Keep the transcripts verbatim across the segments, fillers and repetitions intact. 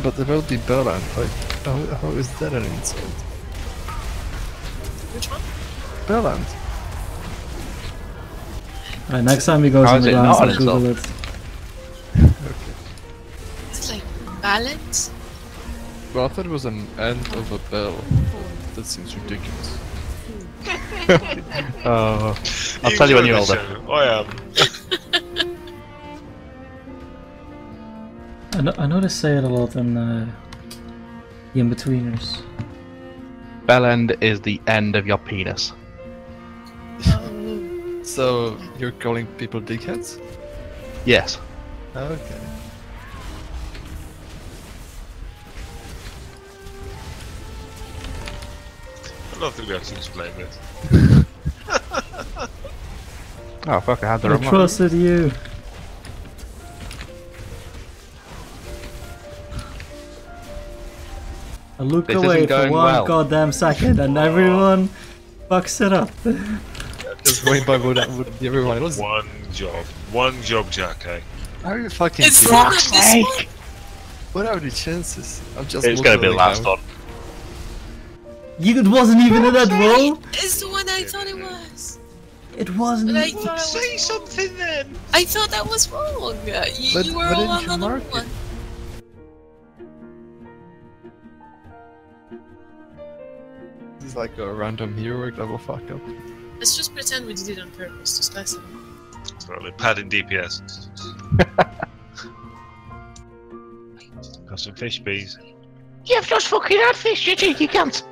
But there will be Belland, like, how, how is that an insult? Which one? Belland. Alright, next time we go How to is the it grounds, not I'll an Google insult? it. It's like balance? Well, I thought it was an end of a bell. That seems ridiculous. Oh, I'll tell you when you're older. I am. I know, I know they say it a lot in uh, the In-Betweeners. Bell end is the end of your penis. So, you're calling people dickheads? Yes. Okay. I don't think we have to explain this. Oh fuck, I had the I wrong one. trusted you. I look This away isn't for going one well. goddamn second and everyone fucks it up. Just going by what, what everyone else. One job. One job, Jack, eh? Are you fucking It's kidding? not this one! What are the chances? I'm just It's gonna be the muttering last now. one. You, it wasn't even in that row? It's the one I thought it was! It wasn't But I even... thought it Say was something then! I thought that was wrong! Uh, You, But you were why all didn't on you the other mark it? one. This is like a random hero that will fuck up. Let's just pretend we did it on purpose to spice it up. Sorry, padding D P S. Got some fish bees. You've just fucking had fish, you cheeky cunt!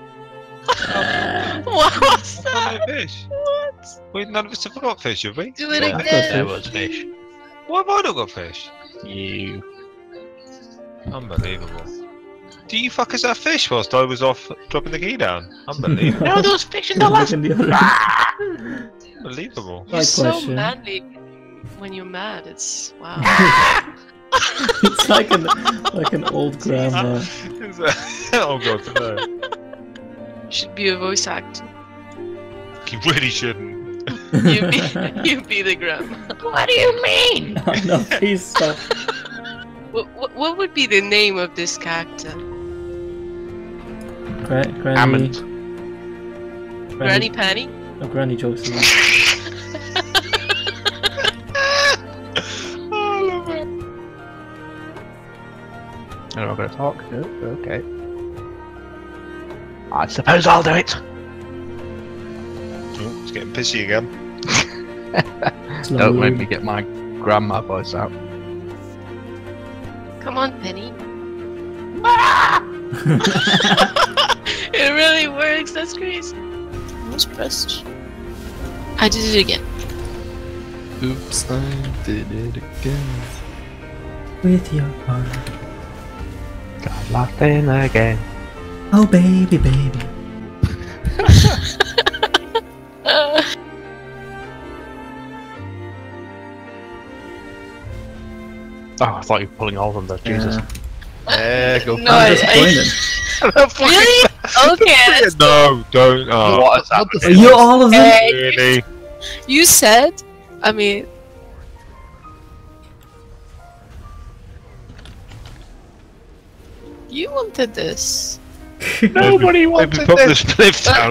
What was I've got that? no fish. What? Wait, none of us have got fish, have we? Do it Yeah, I thought again! there was fish. Why have I not got fish? You. Unbelievable. Do you fuckers have fish whilst I was off dropping the key down? Unbelievable. No, there was fish in the last. in the other. Unbelievable. You're Right so question. manly when you're mad, it's... wow. It's like an like an old grandma. Oh god, no. Should be a voice act. You really shouldn't. You be, you be the grandma. What do you mean? Oh, no, please stop. What, what, what would be the name of this character? Gra Granny. Hammond. Granny Panny? No, Granny jokes. Oh, I love it. I'm not gonna talk. Oh, okay. I suppose I'll do it. Oh, it's getting pissy again. Don't make me get my grandma voice out. Come on, Penny. It really works, that's crazy. Almost pressed. I did it again. Oops, I did it again. With your heart. Got locked in again. Oh baby, baby. Uh, Oh, I thought you were pulling all of them there, Jesus. Yeah, go no, I'm I, disappointed. I, really? Okay. that's- No, don't. Oh, What is What the happening? You all of them? Hey, really? you said, I mean, you wanted this. Nobody Maybe wanted put this. the spliff down.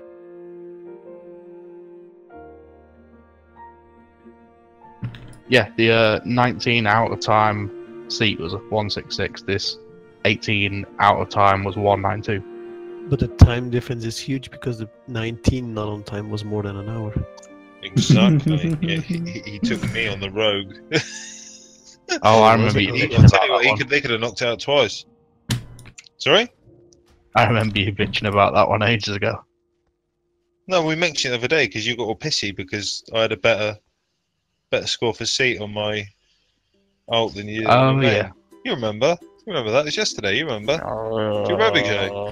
Yeah, the uh, nineteen out of time seat was a one sixty-six. This eighteen out of time was one ninety-two. But the time difference is huge because the nineteen not on time was more than an hour. Exactly. Yeah, he, he took me on the rogue. Oh, I He, remember you he, bitching I'll about tell you what, that he one. could, they could have knocked out twice. Sorry? I remember you bitching about that one ages ago. No, we mentioned it the other day because you got all pissy because I had a better better score for seat on my ult than you. Oh, than yeah. You remember? You remember that? It was yesterday. You remember? Do you remember, Joe?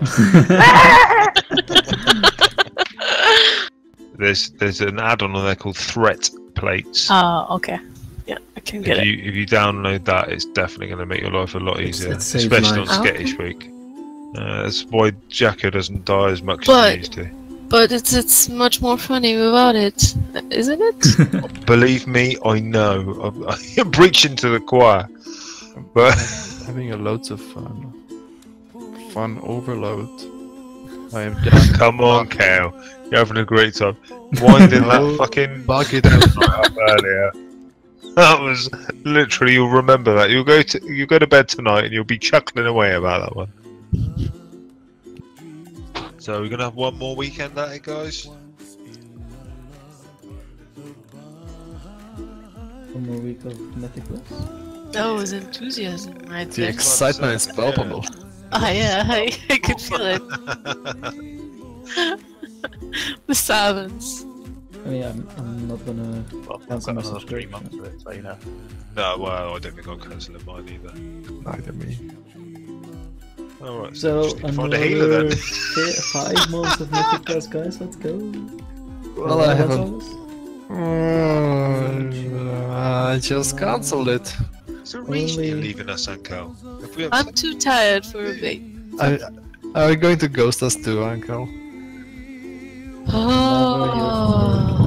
There's there's an add-on on there called Threat Plates. Oh, okay. Yeah, I can get if it. you if you download that, it's definitely going to make your life a lot It's- easier, it saves especially on lives. skittish Okay. week. Uh, that's why Jacko doesn't die as much But- as he used to. But it's it's much more funny without it, isn't it? Believe me, I know. I'm, I'm preaching to the choir, but Having a loads of fun. fun overload. I am just Come on, Kale. You're having a great time. Winding that fucking bucket out. up earlier. That was literally. You'll remember that. You'll go to you go to bed tonight and you'll be chuckling away about that one. So we're gonna have one more weekend at it, guys. One more week of Mythic Plus. That was enthusiasm right The there. excitement is palpable. Ah, yeah, I, I could feel it. The silence. I mean, I'm, I'm not gonna Well, I've cancel got my another three subscription. months of it, so you know. No, well, I don't think I'm cancelling mine either. Neither me. All right, So just need to find a healer another then. fi- five months of Mythic Plus, guys. Let's go. Well, I Uh, haven't. what's ours? Mm, I just cancelled it. Is there a reason you're Only- leaving us, Uncle? If we have I'm too tired for a bit. I, are you going to ghost us too, Uncle? Oh.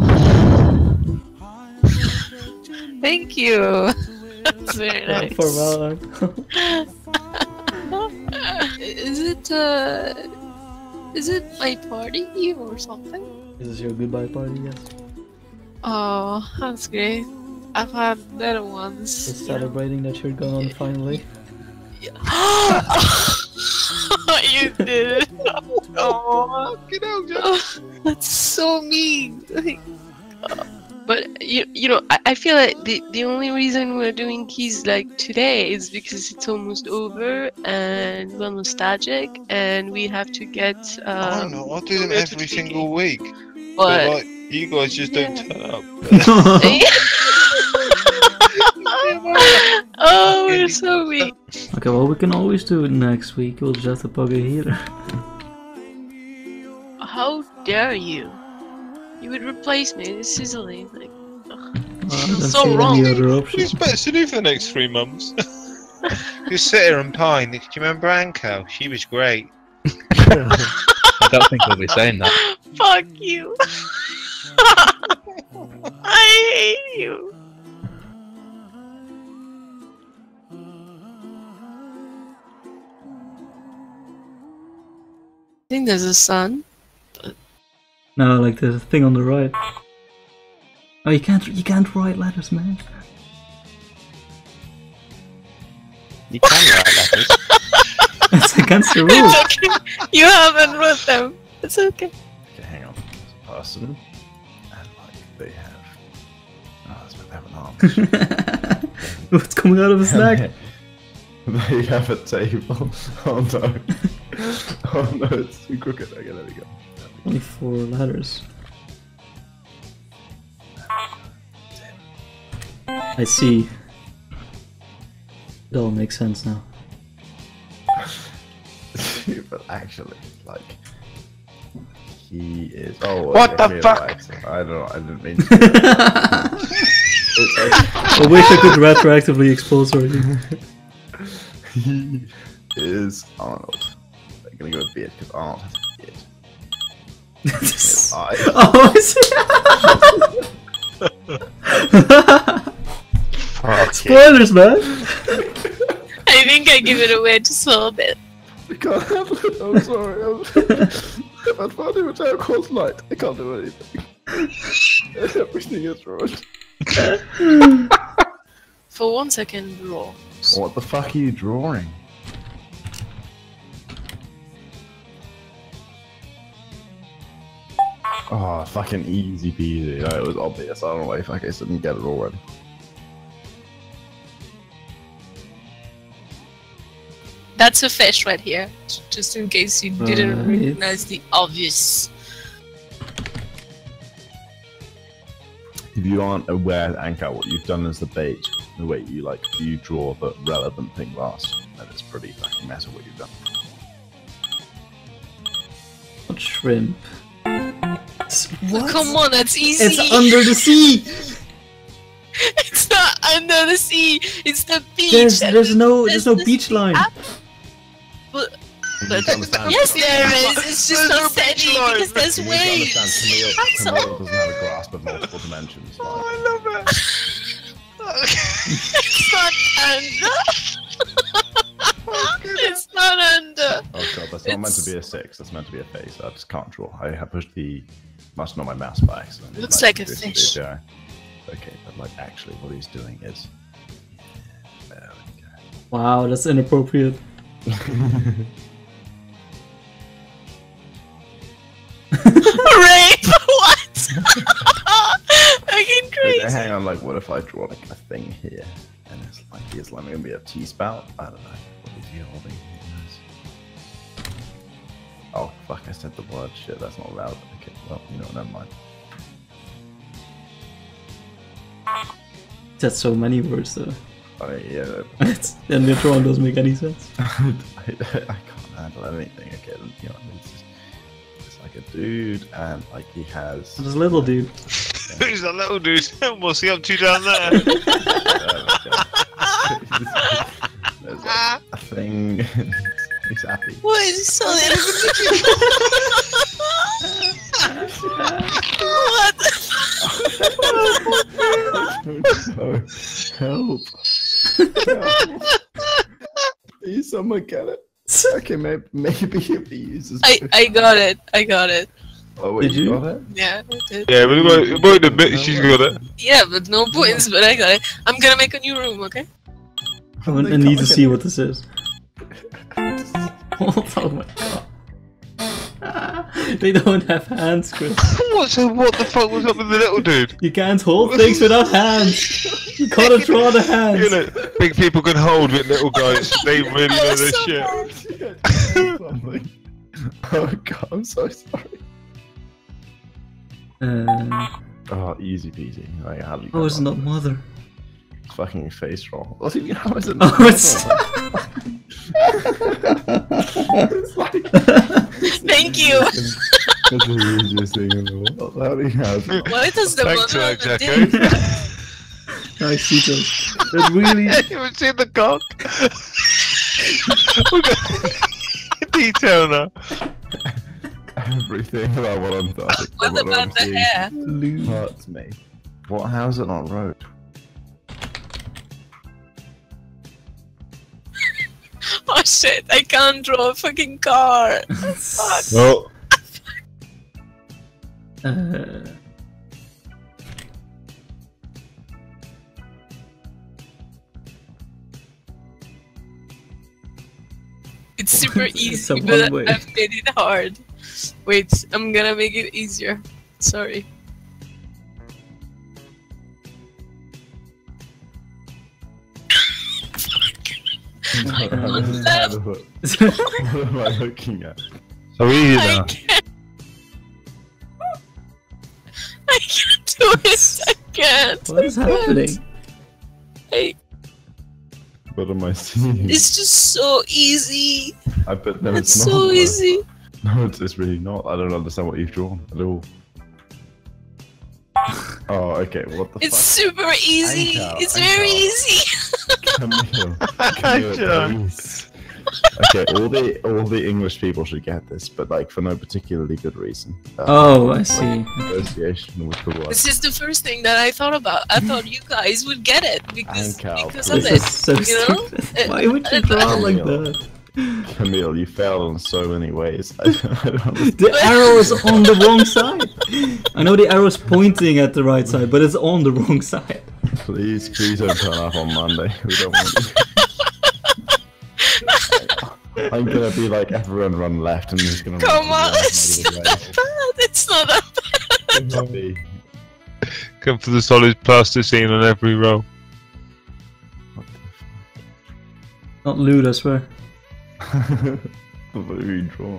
Thank you. That's very nice. For Valor. Is it uh is it my party or something? This is your goodbye party, yes. Oh, that's great. I've had better ones. It's celebrating that you're gone finally. You did it. Oh, that's so mean. Like, uh, but you, you know, I, I feel like the the only reason we're doing keys like today is because it's almost over and we're nostalgic and we have to get. Um, I don't know. I do them every single week. But But like, you guys just don't turn up. oh, we're so weak. Okay, well, we can always do it next week. We'll just have to plug a healer. How dare you? You would replace me. This is silly. Like, ugh. Uh, I don't So see wrong. any other What options. expect to do for the next three months? Just sit here and pine. Do you remember Anko? She was great. I don't think we'll be saying that. Fuck you. I hate you. I think there's a sun. No, like the thing on the right. Oh, you can't, you can't write letters, man. You can write letters. That's against the rules. It's okay. You haven't wrote them. It's okay. Okay, hang on. It's a person, and like they have. Oh, that's what they have an arm. What's coming out of his neck? They have a table. Oh no. Oh no, it's too crooked. Okay, there we go. Only four letters. I see. It all makes sense now. But actually, like, he is. Oh, What okay, the fuck? right. I don't know. I didn't mean. To. It's like, I wish I could retroactively expose her. he is Arnold. I'm gonna go with beard because Arnold has a beard. His eyes. Oh, I see. Spoilers, man. I think I give it away just a little bit. I can't handle it. I'm sorry. I'm... I can't do a tail called light. I can't do anything. Everything is wrong. For one second, draw. What the fuck are you drawing? Oh, fucking easy peasy. No, it was obvious. I don't know why if I guess I didn't get it already. That's a fish right here, just in case you didn't Right. recognize the obvious. If you aren't aware, Anka, what you've done is the bait. The way you like you draw the relevant thing last, and it's pretty fucking meta what you've done. Not shrimp. What? Come on, that's easy. It's under the sea. It's not under the sea. It's the beach. There's and there's no there's no the beach line. app. But, You but need to understand- yes, there is. It's just There's not no steady beach line. because there's You need to waves. understand, Camille, That's Camille all. doesn't have a grasp of multiple dimensions. Like, I love it. It's not under. It's not under. oh god, it's not meant to be a six. It's meant to be a face. I just can't draw. I have pushed the must not my mouse by accident. Looks like a this fish. video. Okay, but like actually, what he's doing is. There we go. Wow, that's inappropriate. Rape? What? Fucking Wait, crazy. hang on, like, what if I draw like a thing here, and it's like, it's like gonna be a T-spout? I don't know. What is he holding? Oh fuck! I said the word. Shit, that's not allowed. Okay, well, you know, never mind. That's so many words though. Oh yeah. It's, and the drawing doesn't make any sense. I, I can't handle anything. Okay, you know, it's just it's like a dude, and like he has. There's a little dude. Who's that little dude? What's he up to down there? There's a, a thing. He's happy. What is he selling? What the Help! Help! Please, someone get it. Okay, maybe maybe if he uses. I, I got it. I got it. Oh wait, Did you you? got it? Yeah, I did. Yeah, but it won't admit she's got it. Yeah, but no points, but I got it. I'm gonna make a new room, okay? I, want, I need to see what this is. Oh my god. They don't have hands, Chris. What? So what the fuck was up with the little dude? You can't hold things without hands. You gotta draw the hands. You know, big people can hold with little guys. They really know their shit. Something. Oh god, I'm so sorry. Uh, Oh, easy peasy. Like, how do you? oh, it's not mother. Fucking face roll. What do you mean? How is it? Not Oh, it's. it's like. Thank you. That's the easiest thing in the world. How do you have it? Why does the Thanks, mother uh, of the Jacko. dick? Nice details. It really. You haven't seen the cock? We've got detail now. Everything about what I'm talking What what about I'm the seeing hair? hurts me. What? How is it not road? Oh shit, I can't draw a fucking car. Fuck. Well, Uh, It's super It's easy, a but one-way. I've made it hard. Wait, I'm gonna make it easier. Sorry. what am I looking at? so easy I now. can't. I can't do it. I can't. what is I can't. happening? I, What am I seeing? it's just so easy. I bet no, It's it's, so not. though. easy. No, it's, it's really not. I don't understand what you've drawn at all. Oh, okay. What the It's fuck? super easy. Anchor, It's anchor. very easy. Camille, Camille, Sure. please. Okay, all the all the English people should get this, but like for no particularly good reason. Uh, Oh, I see. Association with the word. This is the first thing that I thought about. I thought you guys would get it because, Anchor, because of This it. is so You know? stupid. Why would you draw like that? Camille, you failed in so many ways. I don't, I don't understand. The arrow is on the wrong side. I know the arrow's pointing at the right side, but it's on the wrong side. Please, please don't turn up on Monday. We don't want you. I'm gonna be like everyone run left and he's gonna Come run on, right it's out not of that bad. It's not that bad. the way. Come for the solid plasticine on every row. What the Not lewd, I swear. fuck? What have you drawn?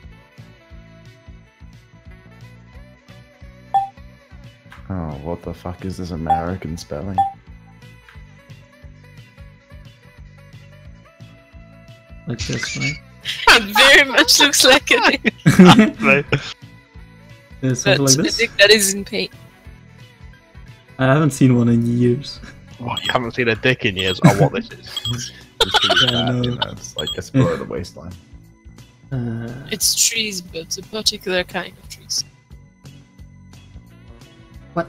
Oh, what the fuck is this American spelling? Like this, right? It very much looks like a dick. Like, Yeah, something That's like a this. dick that is in pain. I haven't seen one in years. Oh, you haven't seen a dick in years. Oh, what this is? It's pretty Yeah, bad, no. you know, it's like it's below the waistline. Uh, It's trees, but a particular kind of trees. what?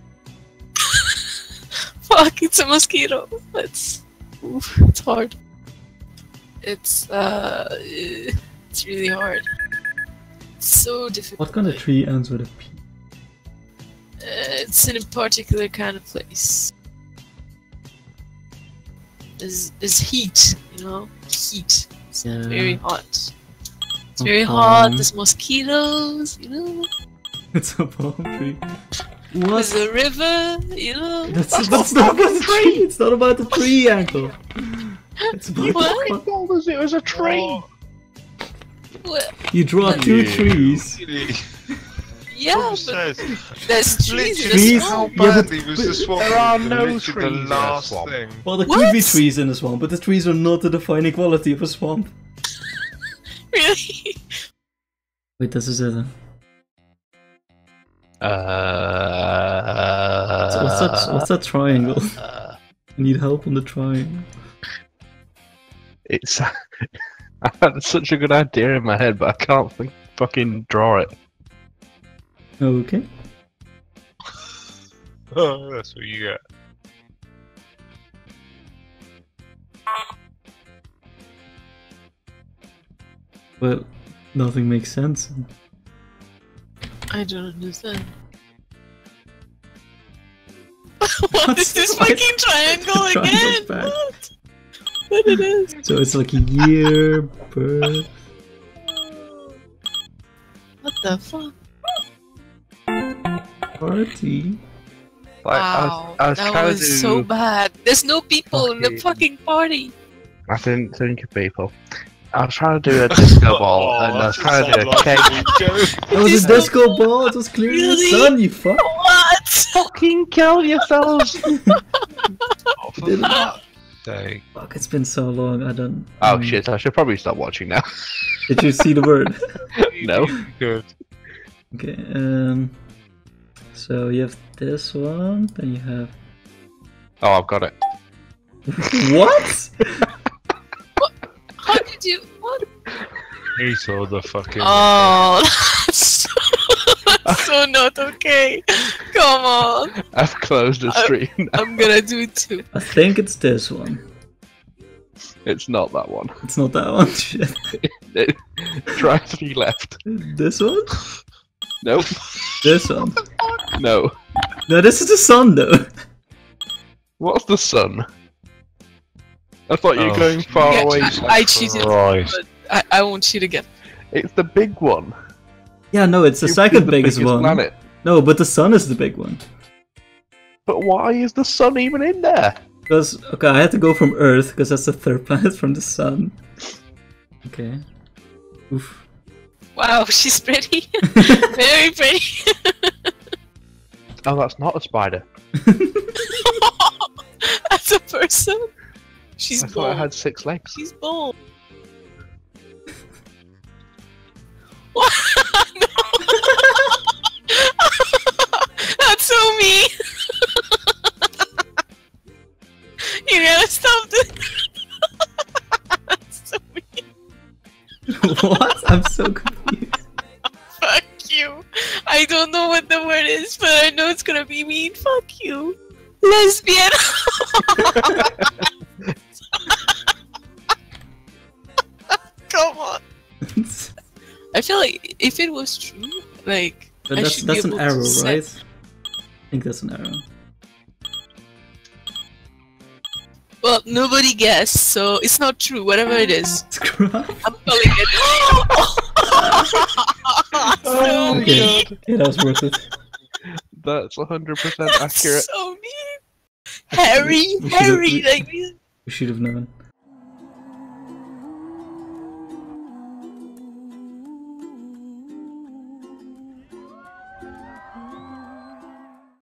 Fuck, it's a mosquito. It's, oof, it's hard. It's uh, It's really hard. It's so difficult. What kind of tree ends with a P? Uh, it's in a particular kind of place. There's, there's heat, you know? Heat. It's Yeah. very hot. It's A very hot, palm. there's mosquitoes, you know? It's a palm tree. There's What? a river, you know? That's, that's not about the tree! It's not about the tree, Uncle! It's about What? the told us it was a tree. Well, You draw two Yeah. trees. Really? yeah, Who but says? there's trees in the Trees? How swamp. Yeah, but- badly was the swamp? There are The- no literally trees in The a last swamp. thing. Well, there What? could be trees in a swamp, but the trees are not the defining quality of a swamp. Really? Wait, this is it. Uh, So what's that? What's that triangle? uh, I need help on the triangle. it's. I had such a good idea in my head, but I can't think, fucking draw it. Okay. Oh, that's what you get. Well, nothing makes sense. I don't understand. what What's is this the- fucking triangle The triangle's again? back. What? What it is? So it's like year, birth. What the fuck? Party. Like, I Wow, was, I was that trying was to do. so bad. There's no people in the Fucking- fucking party. I didn't think of people. I was trying to do a disco ball, Oh, and I was that trying to do a sounds cake. like a joke. That was a Disco disco ball. It was clearly the Really? sun. You fuck. What? Fucking kill yourselves! Oh, for Didn't- fuck's sake. Fuck! It's been so long. I don't. Oh um, shit! I should probably stop watching now. Did you see the word? No. Good. Okay. Um. So you have this one. Then you have. Oh, I've got it. What? How did you? What? He saw the fucking. Oh, that's so, that's so not okay. Come on. I've closed the I- screen. I'm gonna do it too. I think it's this one. It's not that one. It's not that one. Shit. It- Try three left. This one? Nope. This one. No. No, this is the sun though. What's the sun? I thought you were Oh. going far Yeah, away. I, I cheated, Christ. but I, I won't cheat again. It's the big one. Yeah, no, it's the Jupiter's second the biggest, biggest one. planet. No, but the sun is the big one. But why is the sun even in there? Because okay, I had to go from Earth because that's the third planet from the sun. Okay. Oof. Wow, she's pretty. Very pretty. Oh, that's not a spider. As a person, she's I thought it bold. had six legs. She's bold. What? No. That's so mean. You gotta stop this. That's so mean. What? I'm so confused. Fuck you. I don't know what the word is, but I know it's gonna be mean. Fuck you. Lesbian. Come on. I feel like if it was true, like But I that's should be that's an able to arrow, say- right? I think that's an arrow. Well, nobody guessed, so it's not true. Whatever it is, Screw up. I'm calling it. So Okay. mean. Yeah, that was worth it. That's one hundred percent That's accurate. so mean. Harry, We should've- Harry, we- like we- We should have known.